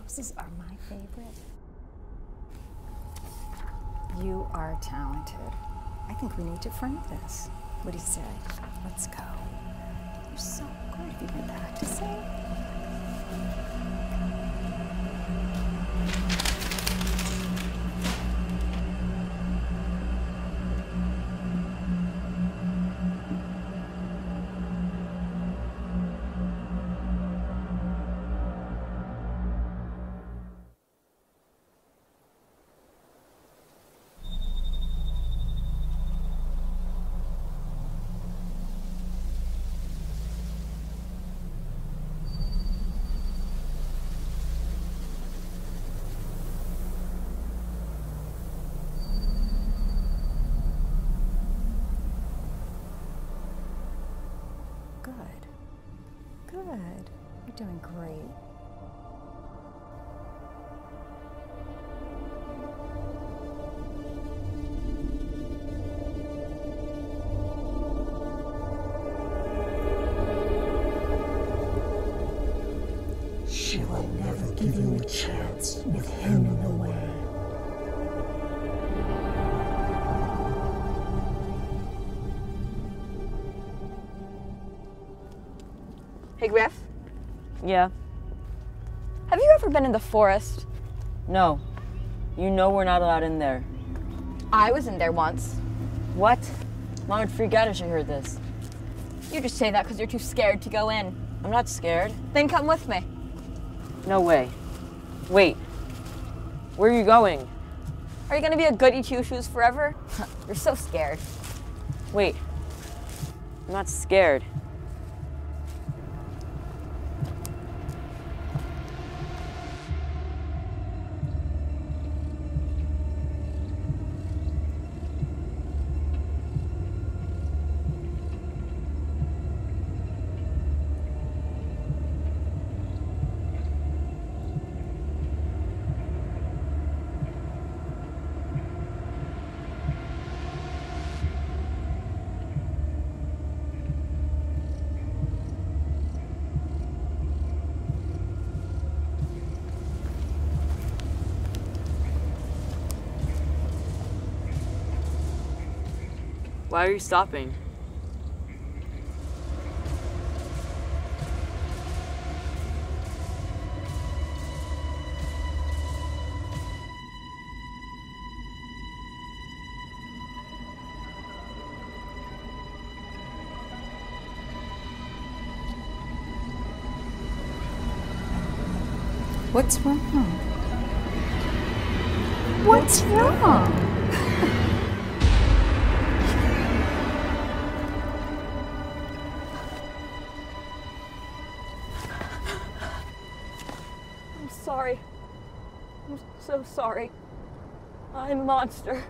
Roses are my favorite. You are talented. I think we need to frame this. What do you say? Let's go. You're so good. Have you been practicing? Good. You're doing great. She will never give you a chance with him in the way. Hey, Griff? Yeah? Have you ever been in the forest? No. You know we're not allowed in there. I was in there once. What? Mom would freak out if she heard this. You just say that because you're too scared to go in. I'm not scared. Then come with me. No way. Wait. Where are you going? Are you gonna be a goody two-shoes forever? You're so scared. Wait. I'm not scared. Why are you stopping? What's wrong? What's wrong? I'm sorry. I'm so sorry. I'm a monster.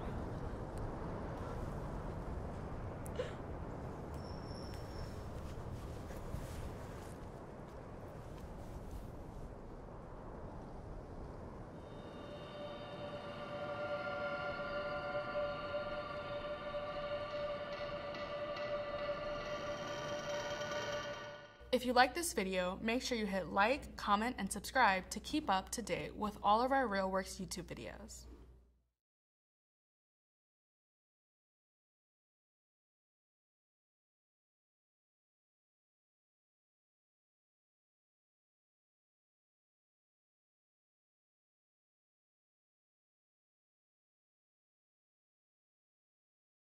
If you like this video, make sure you hit like, comment, and subscribe to keep up to date with all of our Reelworks YouTube videos.